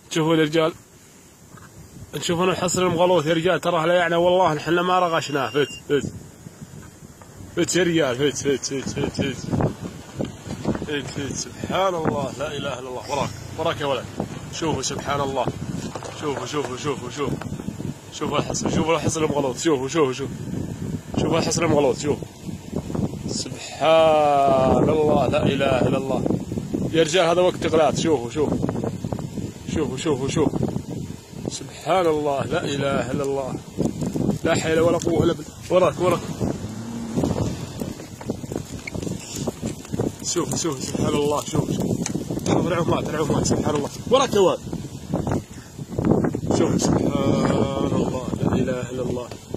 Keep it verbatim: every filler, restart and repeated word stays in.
شوفوا يا رجال، نشوفون الحصر المغلوث يا رجال، تراه لا يعني والله نحن ما رغشناه. فت فت فت يا رجال، فت فت فت فت فت فت فت سبحان الله لا اله الا الله. وراك وراك يا ولد. شوفوا سبحان الله، شوفوا شوفوا شوفوا شوفوا شوفوا الحصر، شوفوا الحصر المغلوث، شوفوا شوفوا شوفوا شوفوا الحصر المغلوث. شوفوا سبحان الله لا اله الا الله يا رجال، هذا وقت اغلاث. شوفوا شوفوا شوفوا شوفوا شوفوا سبحان الله لا اله الا الله، لا حول ولا قوه الا بالله. وراك وراك شوف شوف سبحان الله. شوف شوف العمات العمات سبحان الله. وراك يا ولد. شوف سبحان الله لا اله الا الله.